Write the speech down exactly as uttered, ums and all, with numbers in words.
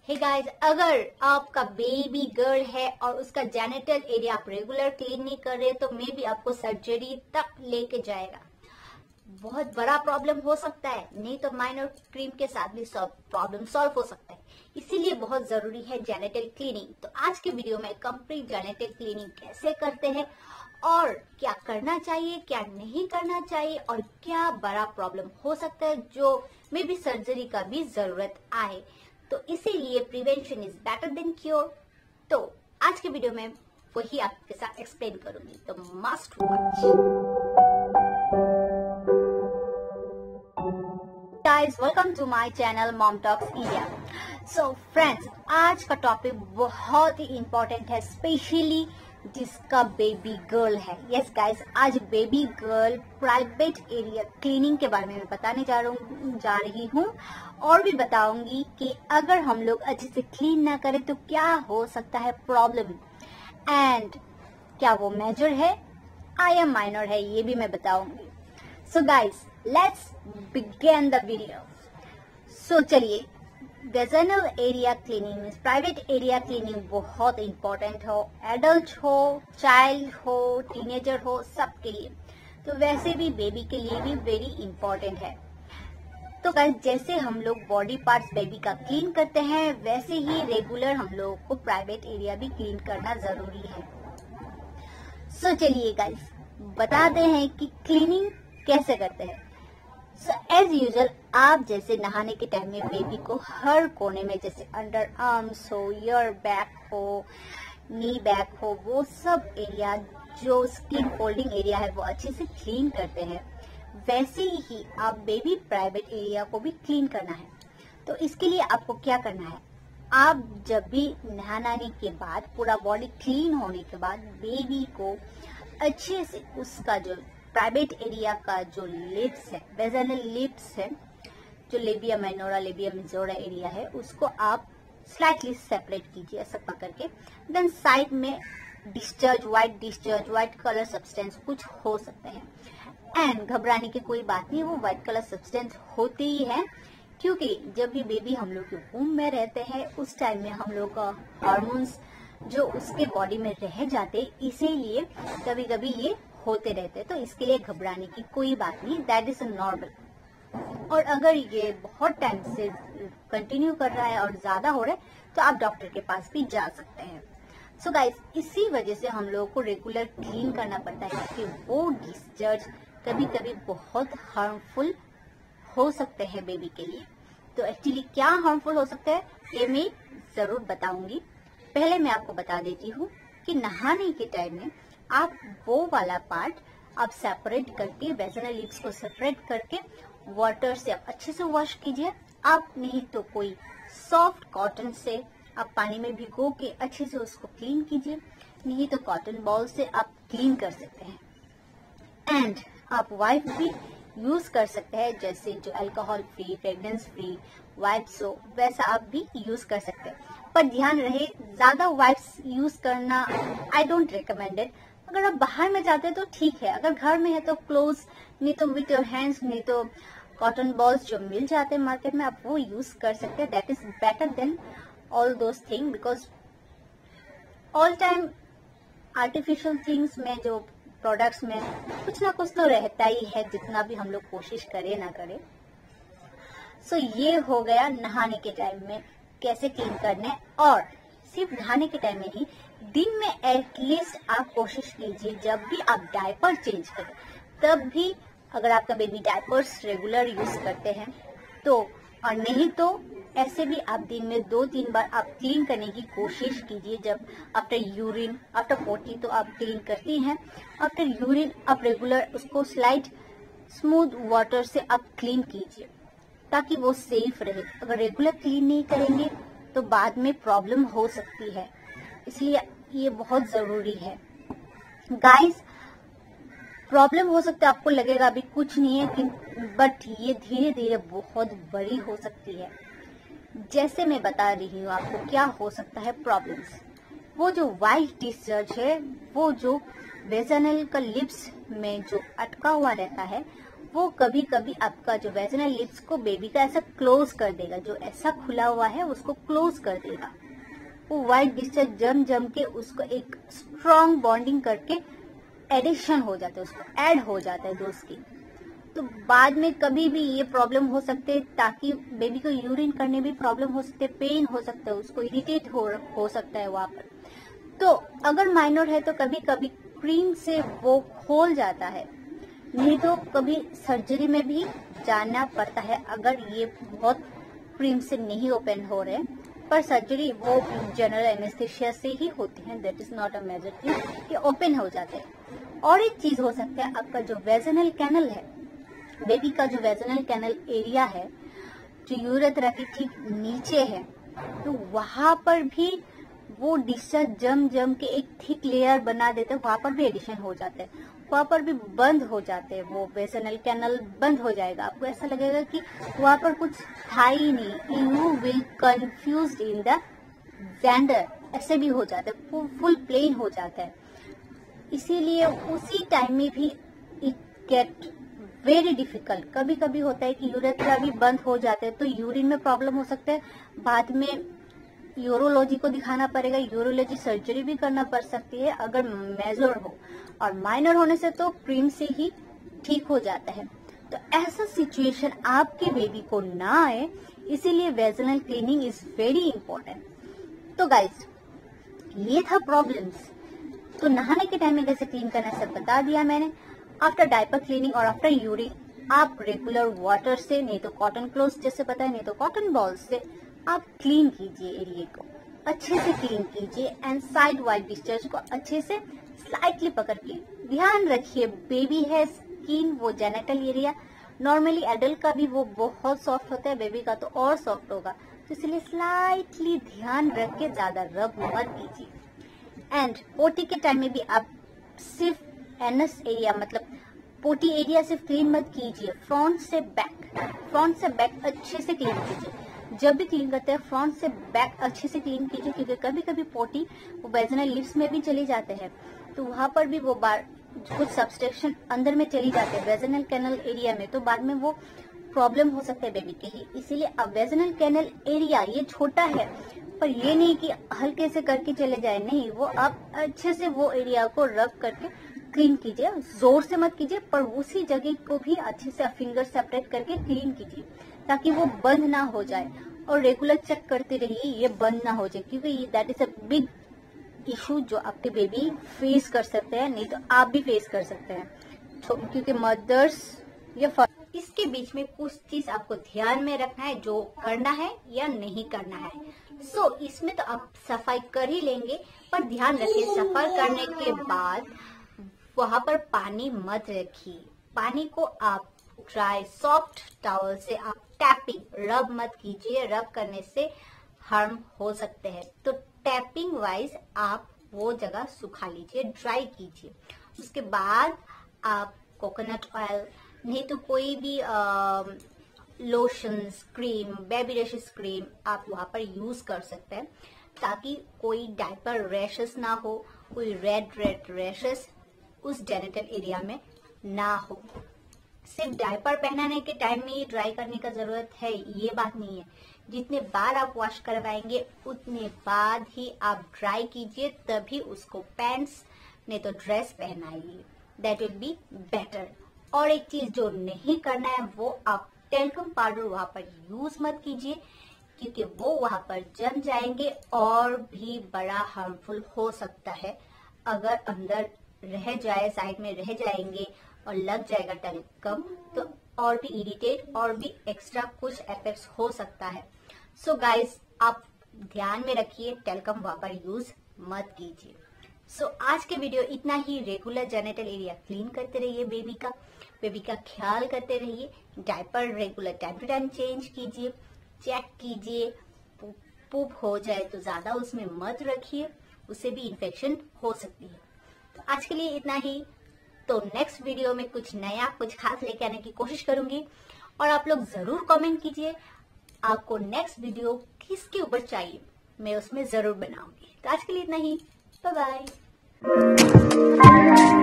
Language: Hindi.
हे गाइस, अगर आपका बेबी गर्ल है और उसका जेनिटल एरिया आप रेगुलर क्लीन नहीं कर रहे तो मे भी आपको सर्जरी तक लेके जाएगा। बहुत बड़ा प्रॉब्लम हो सकता है, नहीं तो माइनर क्रीम के साथ भी सब प्रॉब्लम सॉल्व हो सकता है। इसीलिए बहुत जरूरी है जेनिटल क्लीनिंग। तो आज के वीडियो में कंप्लीट जेनिटल क्लीनिंग कैसे करते हैं और क्या करना चाहिए, क्या नहीं करना चाहिए और क्या बड़ा प्रॉब्लम हो सकता है जो मे भी सर्जरी का भी जरूरत आए। तो इसीलिए prevention is better than cure. तो आज के वीडियो में वही आपके साथ एक्सप्लेन करूंगी, तो must watch. Guys, welcome to my channel mom talks India. So friends, आज का टॉपिक बहुत ही इम्पोर्टेंट है, स्पेशली जिसका बेबी गर्ल है। यस गाइस, आज baby girl private area cleaning के बारे में बताने जा रहा जा रही हूँ और भी बताऊंगी कि अगर हम लोग अच्छे से क्लीन ना करें तो क्या हो सकता है प्रॉब्लम, एंड क्या वो मेजर है या माइनर है, ये भी मैं बताऊंगी। So guys, let's begin the video. So चलिए, vaginal area cleaning, private area cleaning बहुत इंपॉर्टेंट हो, एडल्ट हो, चाइल्ड हो, टीनेजर हो, सबके लिए। तो वैसे भी बेबी के लिए भी वेरी इंपॉर्टेंट है। तो गाइस, जैसे हम लोग बॉडी पार्ट्स बेबी का क्लीन करते हैं वैसे ही रेगुलर हम लोगों को प्राइवेट एरिया भी क्लीन करना जरूरी है। सो चलिए गाइस, बताते हैं कि क्लीनिंग कैसे करते हैं। सो एज यूजुअल, आप जैसे नहाने के टाइम में बेबी को हर कोने में, जैसे अंडर आर्म्स हो, ईयर बैक हो, नी बैक हो, वो सब एरिया जो स्किन फोल्डिंग एरिया है वो अच्छे से क्लीन करते हैं। वैसे ही आप बेबी प्राइवेट एरिया को भी क्लीन करना है। तो इसके लिए आपको क्या करना है, आप जब भी नहाने के बाद, पूरा बॉडी क्लीन होने के बाद बेबी को अच्छे से उसका जो प्राइवेट एरिया का जो लिप्स है, वेजाइनल लिप्स है, जो labia minora, labia majora area है, उसको आप स्लाइटली सेपरेट कीजिए ऐसा पकड़ के। देन साइड में discharge, white discharge, white colour substance कुछ हो सकते हैं। एंड घबराने की कोई बात नहीं, वो व्हाइट कलर सब्सटेंस होते ही है, क्योंकि जब भी बेबी हम लोग के वूम में रहते हैं उस टाइम में हम लोग का हार्मोन्स जो उसके बॉडी में रह जाते, इसीलिए कभी कभी ये होते रहते। तो इसके लिए घबराने की कोई बात नहीं, दैट इज नॉर्मल। और अगर ये बहुत टाइम से कंटिन्यू कर रहा है और ज्यादा हो रहा है तो आप डॉक्टर के पास भी जा सकते हैं। सो so गाइस, इसी वजह से हम लोगों को रेगुलर क्लीन करना पड़ता है कि वो डिस्चार्ज कभी कभी बहुत हार्मफुल हो सकते हैं बेबी के लिए। तो एक्चुअली क्या हार्मफुल हो सकता है ये मैं जरूर बताऊंगी। पहले मैं आपको बता देती हूँ कि नहाने के टाइम में आप वो वाला पार्ट आप सेपरेट करके, वेजाइनल लिप्स को सेपरेट करके वाटर से आप अच्छे से वॉश कीजिए। आप नहीं तो कोई सॉफ्ट कॉटन से आप पानी में भिगो के अच्छे से उसको क्लीन कीजिए, नहीं तो कॉटन बॉल से आप क्लीन कर सकते हैं। एंड आप वाइप भी यूज कर सकते हैं, जैसे जो alcohol free, fragrance free wipes हो, वैसा आप भी यूज कर सकते हैं। पर ध्यान रहे, ज्यादा वाइप्स यूज करना आई डोंट रिकमेंडेड। अगर आप बाहर में जाते हैं तो ठीक है, अगर घर में है तो क्लोज, नहीं तो विथ योर हैंड्स, नहीं तो कॉटन बॉल्स जो मिल जाते हैं मार्केट में आप वो यूज कर सकते हैं। That is better than all those thing, because all time artificial things में, जो प्रोडक्ट्स में कुछ ना कुछ तो रहता ही है, जितना भी हम लोग कोशिश करें ना करें। सो so, ये हो गया नहाने के टाइम में कैसे क्लीन करने। और सिर्फ नहाने के टाइम में ही, दिन में एटलीस्ट आप कोशिश कीजिए जब भी आप डायपर चेंज करें तब भी, अगर आपका बेबी डायपर्स रेगुलर यूज करते हैं तो, और नहीं तो ऐसे भी आप दिन में दो तीन बार आप क्लीन करने की कोशिश कीजिए। जब आफ्टर यूरिन, आफ्टर पोटी तो आप क्लीन करती हैं, आफ्टर यूरिन आप रेगुलर उसको स्लाइड स्मूथ वाटर से आप क्लीन कीजिए ताकि वो सेफ रहे। अगर रेगुलर क्लीन नहीं करेंगे तो बाद में प्रॉब्लम हो सकती है, इसलिए ये बहुत जरूरी है। गाइस, प्रॉब्लम हो सकता है, आपको लगेगा अभी कुछ नहीं है कि, बट ये धीरे धीरे बहुत बड़ी हो सकती है। जैसे मैं बता रही हूँ आपको क्या हो सकता है प्रॉब्लम्स। वो जो व्हाइट डिस्चार्ज है, वो जो वेजाइनल का लिप्स में जो अटका हुआ रहता है, वो कभी कभी आपका जो वेजिनल लिप्स को बेबी का ऐसा क्लोज कर देगा, जो ऐसा खुला हुआ है उसको क्लोज कर देगा। वो व्हाइट डिस्चार्ज जम जम के उसको एक स्ट्रॉन्ग बॉन्डिंग करके एडिशन हो जाता है, उसको ऐड हो जाता है दोस्त की। तो बाद में कभी भी ये प्रॉब्लम हो सकते हैं, ताकि बेबी को यूरिन करने भी प्रॉब्लम हो सकते हैं, पेन हो सकता है, उसको इरिटेट हो, हो सकता है वहां पर। तो अगर माइनर है तो कभी कभी क्रीम से वो खोल जाता है, नहीं तो कभी सर्जरी में भी जाना पड़ता है अगर ये बहुत क्रीम से नहीं ओपन हो रहे। पर सर्जरी वो जनरल एनेस्थेशिया से ही होती है, that is not a major thing, ये ओपन हो जाते हैं। और एक चीज हो सकता है, आपका जो वेजिनल कैनल है, बेबी का जो वेजिनल कैनल एरिया है जो यूरेथ्रा के ठीक नीचे है, तो वहां पर भी वो डिस्चार्ज जम जम के एक थिक लेयर बना देते हैं, वहां पर भी एडिशन हो जाते हैं, वहां पर भी बंद हो जाते हैं, वो वेजिनल कैनल बंद हो जाएगा। आपको ऐसा लगेगा कि वहां पर कुछ था ही नहीं, you will confused in the gender, ऐसे भी हो जाता है, फुल प्लेन हो जाता है। इसीलिए उसी टाइम में भी इट गेट वेरी डिफिकल्ट। कभी कभी होता है कि यूरेथ्रा भी बंद हो जाते हैं, तो यूरिन में प्रॉब्लम हो सकता है, बाद में यूरोलॉजी को दिखाना पड़ेगा, यूरोलॉजी सर्जरी भी करना पड़ सकती है अगर मेजर हो। और माइनर होने से तो क्रीम से ही ठीक हो जाता है। तो ऐसा सिचुएशन आपके बेबी को ना आए, इसीलिए vaginal cleaning is very important. तो गाइस, ये था प्रॉब्लम्स। तो नहाने के टाइम में कैसे क्लीन करना है सब बता दिया मैंने। आफ्टर डायपर क्लीनिंग और आफ्टर यूरिन आप रेगुलर वाटर से, नहीं तो कॉटन क्लोथ जैसे पता है, नहीं तो कॉटन बॉल से आप क्लीन कीजिए, एरिया को अच्छे से क्लीन कीजिए एंड साइड वाइड डिस्चार्ज को अच्छे से स्लाइटली पकड़ के ध्यान रखिए। बेबी है, स्किन वो जेनिटल एरिया नॉर्मली एडल्ट का भी वो बहुत सॉफ्ट होता है, बेबी का तो और सॉफ्ट होगा, तो इसलिए स्लाइटली ध्यान रख के ज्यादा रब मत कीजिए। एंड पोटी के टाइम में भी आप सिर्फ एनस एरिया मतलब पोटी एरिया सिर्फ क्लीन मत कीजिए, फ्रंट से बैक, फ्रंट से बैक अच्छे से क्लीन कीजिए। जब भी क्लीन करते हैं फ्रंट से बैक अच्छे से क्लीन कीजिए, क्योंकि कभी कभी पोटी वो वेजिनल लिप्स में भी चले जाते हैं, तो वहां पर भी वो बार कुछ सब्सट्रैक्शन अंदर में चली जाते हैं वेजिनल कैनल एरिया में, तो बाद में वो प्रॉब्लम हो सकता है बेबी के ही। इसीलिए अब वेजिनल कैनल एरिया ये छोटा है, पर ये नहीं कि हल्के से करके चले जाए, नहीं, वो आप अच्छे से वो एरिया को रब करके क्लीन कीजिए, जोर से मत कीजिए, पर उसी जगह को भी अच्छे से फिंगर सेपरेट करके क्लीन कीजिए, ताकि वो बंद ना हो जाए। और रेगुलर चेक करते रहिए ये बंद ना हो जाए, क्योंकि that is a big issue जो आपके बेबी फेस कर सकते हैं, नहीं तो आप भी फेस कर सकते हैं। तो क्योंकि मदर्स या इसके बीच में कुछ चीज आपको ध्यान में रखना है, जो करना है या नहीं करना है। सो so, इसमें तो आप सफाई कर ही लेंगे, पर ध्यान रखिए सफाई करने के बाद वहां पर पानी मत रखिए। पानी को आप ड्राई सॉफ्ट टॉवल से आप टैपिंग, रब मत कीजिए, रब करने से हार्म हो सकते हैं। तो टैपिंग वाइज आप वो जगह सुखा लीजिए, ड्राई कीजिए। उसके बाद आप कोकोनट ऑयल, नहीं तो कोई भी lotions, cream, baby rashes cream आप वहां पर यूज कर सकते हैं, ताकि कोई डायपर रैशेस ना हो, कोई रेड रेड रैशेस उस जेनिटल एरिया में ना हो। सिर्फ डायपर पहनाने के टाइम में ही ड्राई करने का जरूरत है, ये बात नहीं है। जितने बार आप वॉश करवाएंगे उतने बाद ही आप ड्राई कीजिए, तभी उसको पैंट्स नहीं तो ड्रेस पहनाइए, दैट विल बी बेटर। और एक चीज जो नहीं करना है, वो आप टेल्कम पाउडर वहां पर यूज मत कीजिए, क्योंकि वो वहां पर जम जाएंगे और भी बड़ा हार्मफुल हो सकता है। अगर अंदर रह जाए, साइड में रह जाएंगे और लग जाएगा टेल्कम, तो और भी इरिटेट और भी एक्स्ट्रा कुछ इफेक्ट्स हो सकता है। सो so गाइस, आप ध्यान में रखिए, टेल्कम वहां पर यूज मत कीजिए। सो so, आज के वीडियो इतना ही। रेगुलर जेनिटल एरिया क्लीन करते रहिए, बेबी का बेबी का ख्याल करते रहिए, diaper regular time to time change कीजिए, चेक कीजिए, पुप हो जाए तो ज्यादा उसमें मत रखिए, उससे भी इन्फेक्शन हो सकती है। तो आज के लिए इतना ही। तो नेक्स्ट वीडियो में कुछ नया, कुछ खास लेके आने की कोशिश करूंगी, और आप लोग जरूर कमेंट कीजिए आपको नेक्स्ट वीडियो किसके ऊपर चाहिए, मैं उसमें जरूर बनाऊंगी। तो आज के लिए इतना ही, बाय बाय।